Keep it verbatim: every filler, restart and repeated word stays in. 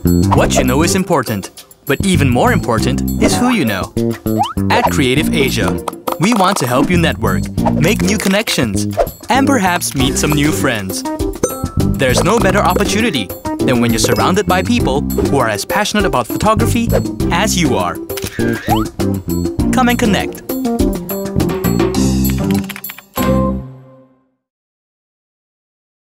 What you know is important, but even more important is who you know. At Creative Asia, we want to help you network, make new connections, and perhaps meet some new friends. There's no better opportunity than when you're surrounded by people who are as passionate about photography as you are. Come and connect.